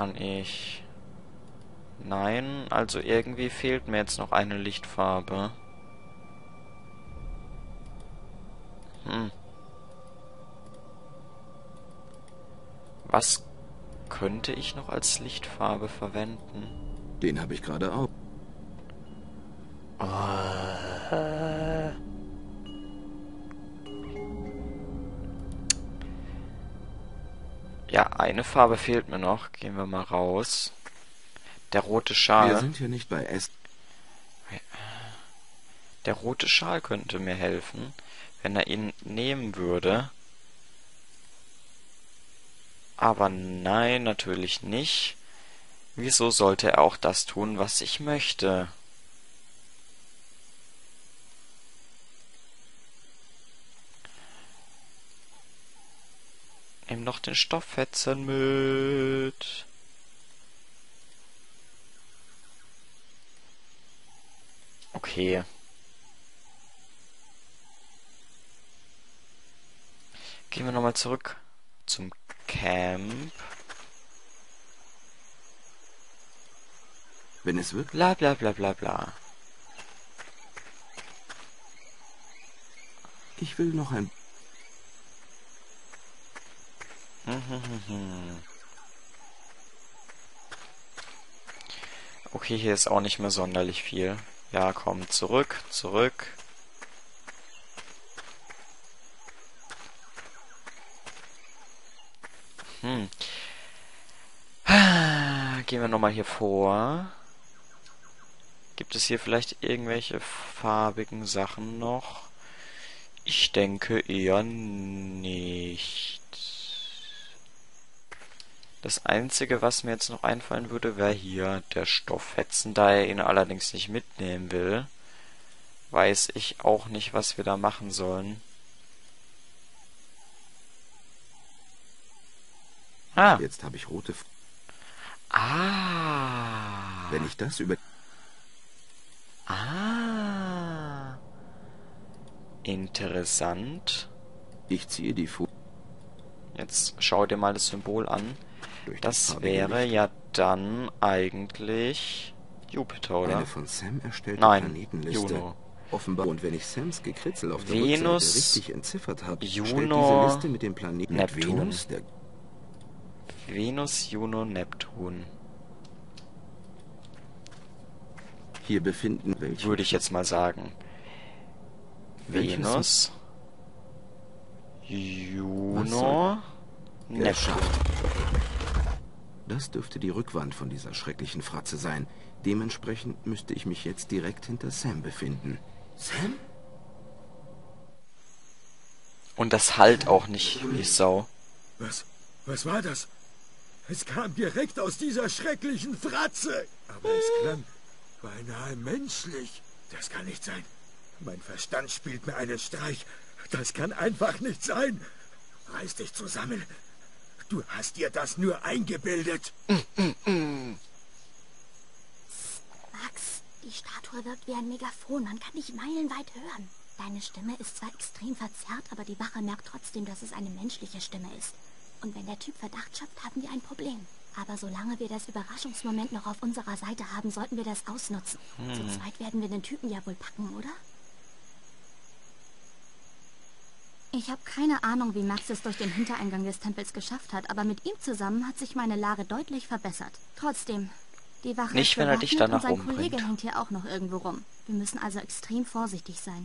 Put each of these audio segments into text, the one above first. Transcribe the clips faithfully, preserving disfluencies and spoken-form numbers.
Kann ich... Nein, also irgendwie fehlt mir jetzt noch eine Lichtfarbe. Hm. Was könnte ich noch als Lichtfarbe verwenden? Den habe ich gerade auch. Äh. Ja, eine Farbe fehlt mir noch. Gehen wir mal raus. Der rote Schal. Wir sind hier nicht bei S. Der rote Schal könnte mir helfen, wenn er ihn nehmen würde. Aber nein, natürlich nicht. Wieso sollte er auch das tun, was ich möchte? Nimm doch den Stofffetzen mit. Okay. Gehen wir nochmal zurück zum Camp. Wenn es wird. Bla bla bla bla bla. Ich will noch ein... Okay, hier ist auch nicht mehr sonderlich viel. Ja, komm, zurück, zurück. Hm. Gehen wir nochmal hier vor. Gibt es hier vielleicht irgendwelche farbigen Sachen noch? Ich denke eher nicht. Das Einzige, was mir jetzt noch einfallen würde, wäre hier der Stofffetzen. Da er ihn allerdings nicht mitnehmen will, weiß ich auch nicht, was wir da machen sollen. Ah. Jetzt habe ich rote... F Ah. Wenn ich das über... Ah. Interessant. Ich ziehe die Fu... Jetzt schau dir mal das Symbol an. Durch Das wäre ja dann eigentlich Jupiter, oder? Eine von Sam erstellte Nein, Planetenliste. Juno. Offenbar. Und wenn ich Sams Gekritzel auf der Venus, Rückseite richtig entziffert habe, Juno, stellt diese Liste mit dem Planeten Neptun. Venus, der Venus, Juno, Neptun. hier befinden welche. Würde ich jetzt mal sagen. Welches Venus, Juno, Der Neptun. Schacht. Das dürfte die Rückwand von dieser schrecklichen Fratze sein. Dementsprechend müsste ich mich jetzt direkt hinter Sam befinden. Sam? Und das halt auch nicht wie Sau. Was? Was war das? Es kam direkt aus dieser schrecklichen Fratze. Aber es klang beinahe menschlich. Das kann nicht sein. Mein Verstand spielt mir einen Streich. Das kann einfach nicht sein. Reiß dich zusammen. Du hast dir das nur eingebildet. Max, die Statue wirkt wie ein Megafon. Man kann dich meilenweit hören. Deine Stimme ist zwar extrem verzerrt, aber die Wache merkt trotzdem, dass es eine menschliche Stimme ist. Und wenn der Typ Verdacht schöpft, haben wir ein Problem. Aber solange wir das Überraschungsmoment noch auf unserer Seite haben, sollten wir das ausnutzen. Hm. Zu zweit werden wir den Typen ja wohl packen, oder? Ich habe keine Ahnung, wie Max es durch den Hintereingang des Tempels geschafft hat, aber mit ihm zusammen hat sich meine Lage deutlich verbessert. Trotzdem, die Wache Nicht, ist wenn er dich bewaffnet danach und sein umbringt. Kollege hängt hier auch noch irgendwo rum. Wir müssen also extrem vorsichtig sein.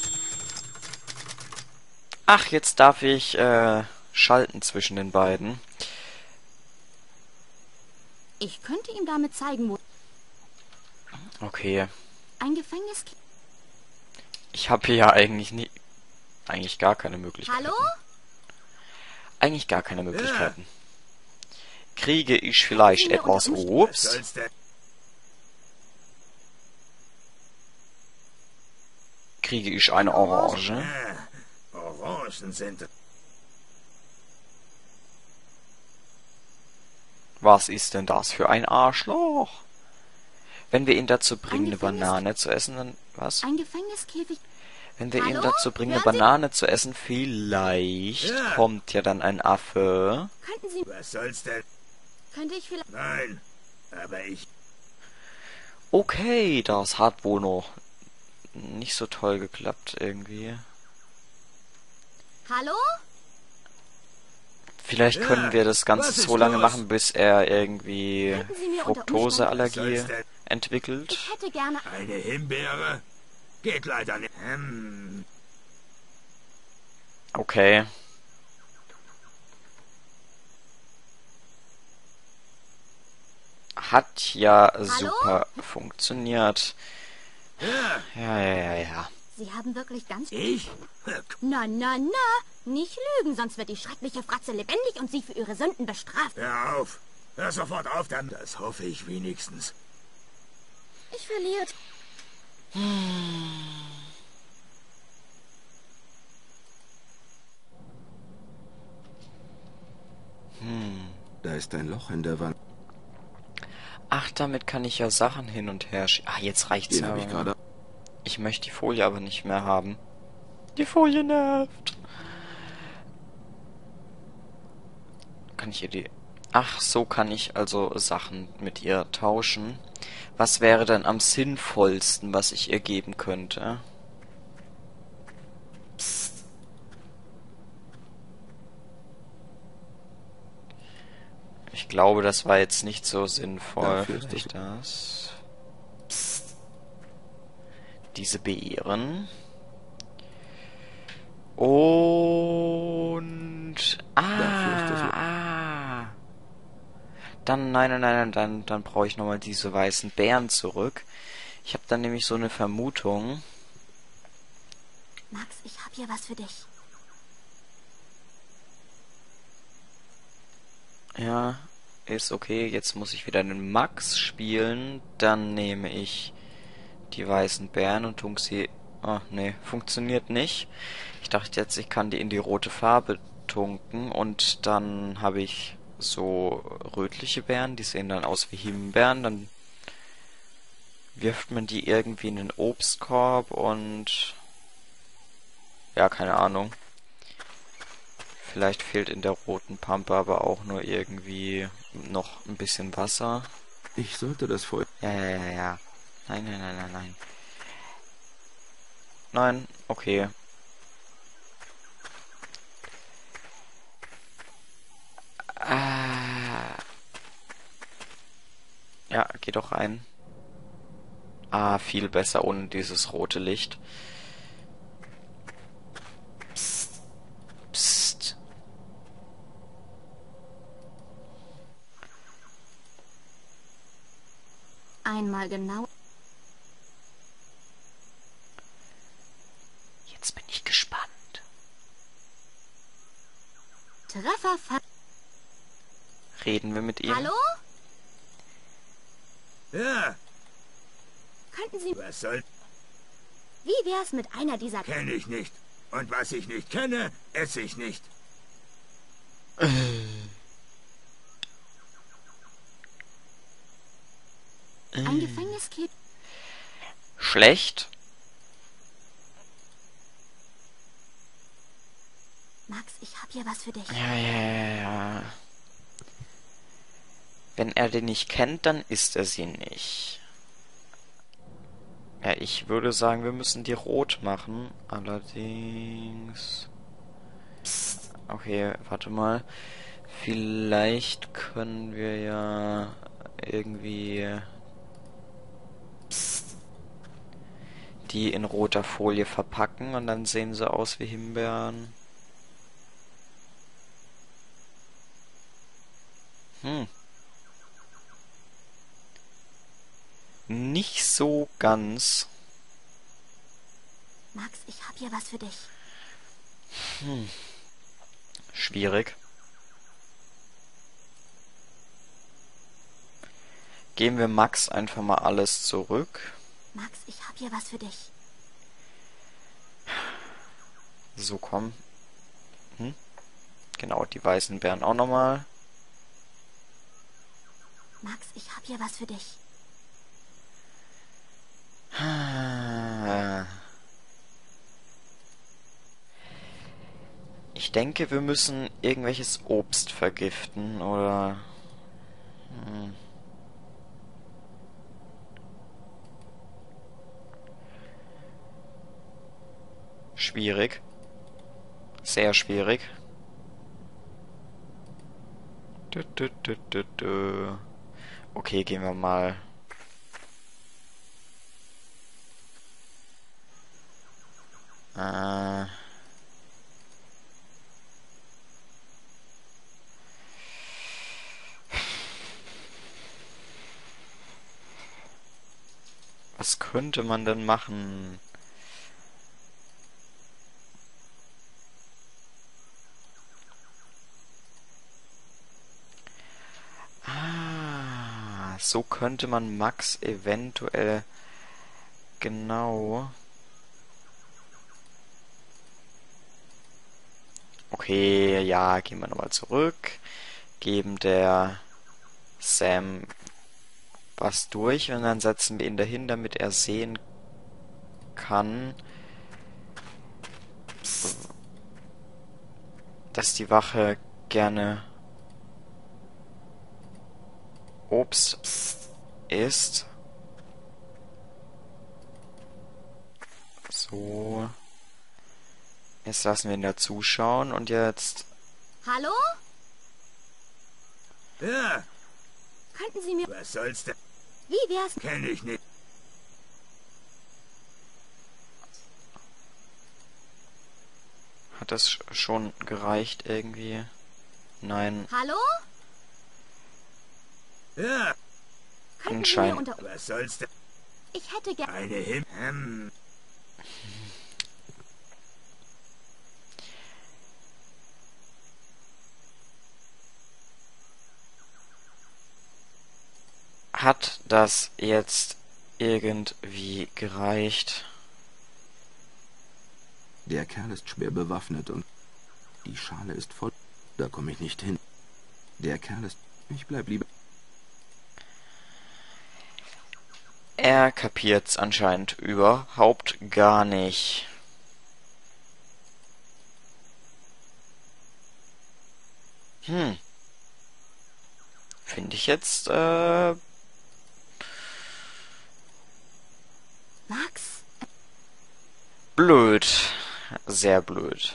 Ach, jetzt darf ich äh, schalten zwischen den beiden. Ich könnte ihm damit zeigen, wo... Okay. Ein Gefängnis... Ich habe hier ja eigentlich nie... Eigentlich gar keine Möglichkeiten. Hallo? Eigentlich gar keine Möglichkeiten. Kriege ich vielleicht etwas Obst? Kriege ich eine Orange? Ah, Orangen sind... Was ist denn das für ein Arschloch? Wenn wir ihn dazu bringen, eine Banane zu essen, dann... Was? Ein Gefängniskäfig... Wenn wir ihn Hallo? dazu bringen, eine Hören Sie? Banane zu essen, vielleicht Ja. kommt ja dann ein Affe. Könnten Sie... Was soll's denn? Könnte ich vielleicht... Nein, aber ich... Okay, das hat wohl noch nicht so toll geklappt irgendwie. Hallo? Vielleicht Ja, können wir das Ganze was ist so lange los? machen, bis er irgendwie Könnten Sie mir unter Fructoseallergie Was soll's denn? entwickelt. Ich hätte gerne... Eine Himbeere? Geht leider nicht. Hm. Okay. Hat ja super funktioniert. Ja, Ja, ja, ja, ja. Sie haben wirklich ganz... ich? Na, na, na. Nicht lügen, sonst wird die schreckliche Fratze lebendig und Sie für Ihre Sünden bestraft. Hör auf. Hör sofort auf, dann. Das hoffe ich wenigstens. Ich verliere... Da ist ein Loch in der Wand. Ach, damit kann ich ja Sachen hin und her schieben. Ah, jetzt reicht's Den ja. habe ich gerade. Ich möchte die Folie aber nicht mehr haben. Die Folie nervt. Kann ich ihr die... Ach, so kann ich also Sachen mit ihr tauschen. Was wäre denn am sinnvollsten, was ich ihr geben könnte? Ich glaube, das war jetzt nicht so sinnvoll. Dafür ist Vielleicht das. Diese Beeren. Und... Dafür ist das Ah, Loch. ah. Dann, nein, nein, nein, dann, dann brauche ich nochmal diese weißen Beeren zurück. Ich habe dann nämlich so eine Vermutung. Max, ich habe hier was für dich. Ja, ist okay. Jetzt muss ich wieder den Max spielen. Dann nehme ich die weißen Beeren und tue sie... Ah, nee, funktioniert nicht. Ich dachte jetzt, ich kann die in die rote Farbe tunken und dann habe ich so rötliche Beeren, die sehen dann aus wie Himbeeren. Dann wirft man die irgendwie in den Obstkorb und... Ja, keine Ahnung. Vielleicht fehlt in der roten Pampe aber auch nur irgendwie noch ein bisschen Wasser. Ich sollte das Feuer. Ja, ja, ja, ja. Nein, nein, nein, nein, nein. Nein, okay. Ah. Ja, geh doch rein. Ah, viel besser ohne dieses rote Licht. Psst. Psst. Einmal genau... Jetzt bin ich gespannt. Treffer... Fa Reden wir mit ihr? Hallo? Ja, Könnten Sie... was soll... Wie wär's mit einer dieser... Kenne ich nicht. Und was ich nicht kenne, esse ich nicht. Ein Gefängniskind... Schlecht? Max, ich habe hier was für dich. Ja, ja, ja, ja. Wenn er den nicht kennt, dann isst er sie nicht. Ja, ich würde sagen, wir müssen die rot machen. Allerdings... Okay, warte mal. Vielleicht können wir ja irgendwie die in roter Folie verpacken und dann sehen sie aus wie Himbeeren. Hm. Nicht so ganz. Max, ich habe hier was für dich. Hm. Schwierig. Geben wir Max einfach mal alles zurück. Max, ich habe hier was für dich. So, komm. Hm? Genau, die weißen Beeren auch nochmal. Max, ich habe hier was für dich. Ich denke, wir müssen irgendwelches Obst vergiften, oder... schwierig. Sehr schwierig. Dö, dö, dö, dö, dö. Okay, gehen wir mal. Äh... Was könnte man denn machen? Ah, so könnte man Max eventuell genau... Okay, ja, gehen wir nochmal zurück. Geben der Sam was durch und dann setzen wir ihn dahin, damit er sehen kann, dass die Wache gerne Obst isst. So. Jetzt lassen wir ihn da zuschauen und jetzt... Hallo? Ja, Könnten Sie mir... was soll's denn? Wie wär's? Kenn ich nicht. Hat das schon gereicht irgendwie? Nein, Hallo? Ja, Könnten Sie mir anscheinend. unter... was soll's denn? Ich hätte gern... Eine Him... Hm. Hat das jetzt irgendwie gereicht? Der Kerl ist schwer bewaffnet und die Schale ist voll. Da komme ich nicht hin. Der Kerl ist... Ich bleib lieber... Er kapiert's anscheinend überhaupt gar nicht. Hm. Finde ich jetzt, äh... Max? blöd. Sehr blöd.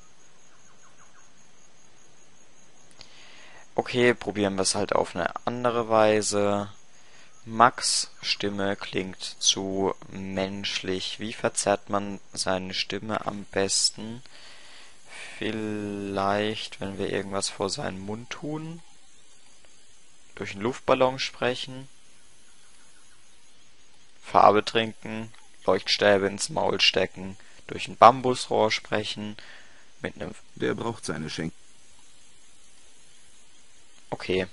Okay, probieren wir es halt auf eine andere Weise. Max' Stimme klingt zu menschlich. Wie verzerrt man seine Stimme am besten? Vielleicht, wenn wir irgendwas vor seinen Mund tun. Durch einen Luftballon sprechen. Farbe trinken. Leuchtstäbe ins Maul stecken. Durch ein Bambusrohr sprechen. Mit einem... Der braucht seine Schenk... Okay.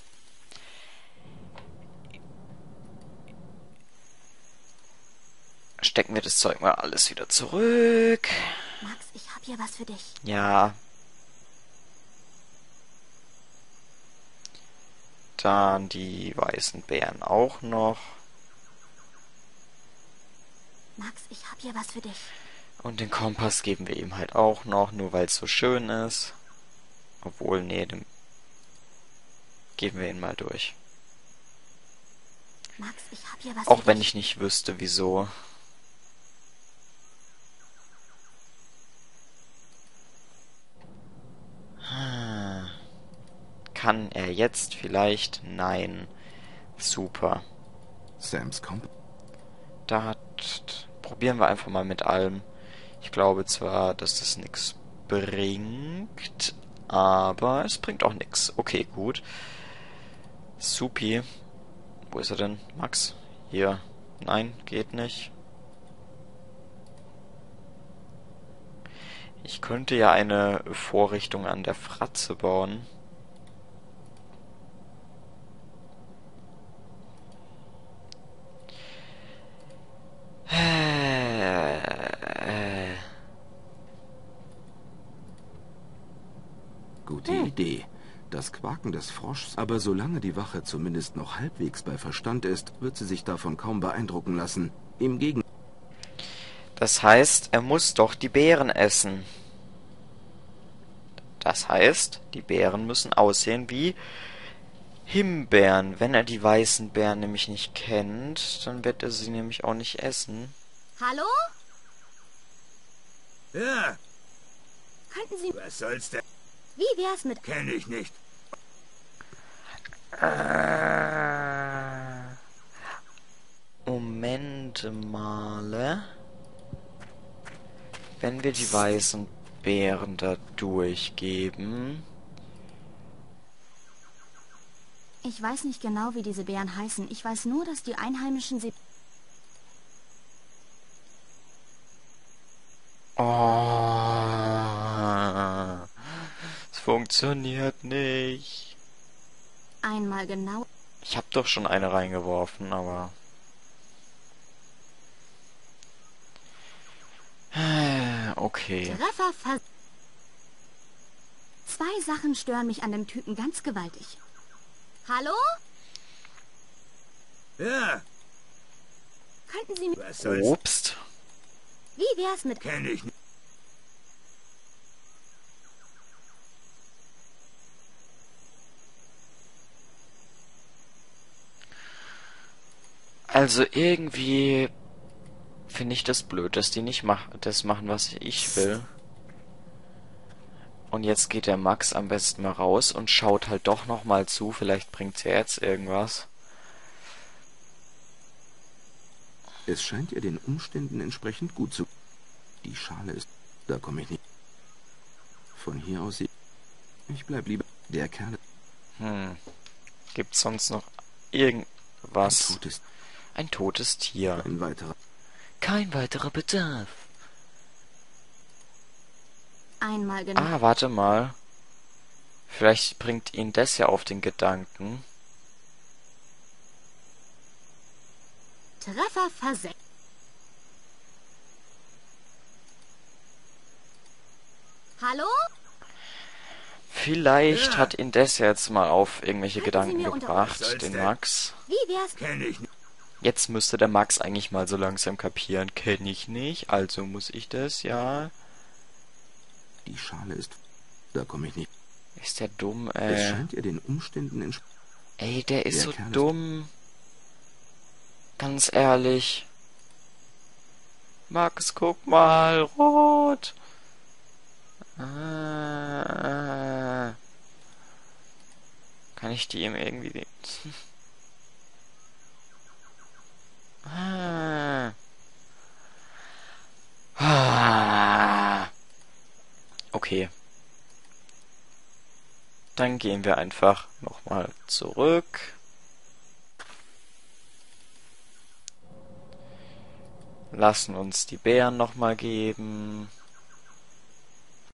Stecken wir das Zeug mal alles wieder zurück. Max, ich hab hier was für dich. Ja. Dann die weißen Beeren auch noch. Max, ich hab hier was für dich. Und den Kompass geben wir ihm halt auch noch, nur weil es so schön ist. Obwohl, nee, dem geben wir ihn mal durch. Max, ich hab hier was Auch für wenn dich. ich nicht wüsste, wieso. Hm. Kann er jetzt vielleicht? Nein. Super. Sams Komp... Da hat... Probieren wir einfach mal mit allem. Ich glaube zwar, dass das nichts bringt, aber es bringt auch nichts. Okay, gut. Supi. Wo ist er denn? Max? Hier. Nein, geht nicht. Ich könnte ja eine Vorrichtung an der Fratze bauen. Äh, Gute Idee. Das Quaken des Froschs... Aber solange die Wache zumindest noch halbwegs bei Verstand ist, wird sie sich davon kaum beeindrucken lassen. Im Gegenteil... Das heißt, er muss doch die Beeren essen. Das heißt, die Beeren müssen aussehen wie Himbeeren. Wenn er die weißen Beeren nämlich nicht kennt, dann wird er sie nämlich auch nicht essen. Hallo? Ja, Könnten Sie... was soll's denn? Wie wär's mit... Kenn ich nicht. Äh, Moment mal. Wenn wir die weißen Beeren da durchgeben... Ich weiß nicht genau, wie diese Beeren heißen. Ich weiß nur, dass die Einheimischen sie... Oh, es funktioniert nicht. Einmal genau... Ich habe doch schon eine reingeworfen, aber... Okay. Treffer ver... Zwei Sachen stören mich an dem Typen ganz gewaltig. Hallo? Ja, Könnten Sie mir... was soll's? Obst. Wie wär's mit... Kenn ich nicht. Also irgendwie finde ich das blöd, dass die nicht mach das machen, was ich will. Und jetzt geht der Max am besten mal raus und schaut halt doch noch mal zu. Vielleicht bringt's ja jetzt irgendwas. Es scheint ihr den Umständen entsprechend gut zu... Die Schale ist... Da komme ich nicht... Von hier aus... sie- Ich bleib lieber... Der Kerl... Hm. Gibt's sonst noch Ein irgendwas? totes... Ein totes Tier. Ein weiterer... Kein weiterer Bedarf. Einmal genau... Ah, warte mal. Vielleicht bringt ihn das ja auf den Gedanken. Treffer versenkt. Hallo? Vielleicht Ja. hat ihn das jetzt mal auf irgendwelche Könnten Sie Gedanken mir unter- gebracht, Was soll's den denn? Max. Wie wär's... Kenn ich nicht. Jetzt müsste der Max eigentlich mal so langsam kapieren. Kenne ich nicht, also muss ich das, ja. Die Schale ist... Da komme ich nicht... Ist der dumm, Es ey. scheint ihr den Umständen entsprechend... Ey, der ist Der so Kerl ist- dumm. Ganz ehrlich. Max, guck mal, rot. Ah. Kann ich die ihm irgendwie... Ah. Ah. Okay. Dann gehen wir einfach nochmal zurück. Lassen uns die Beeren nochmal geben.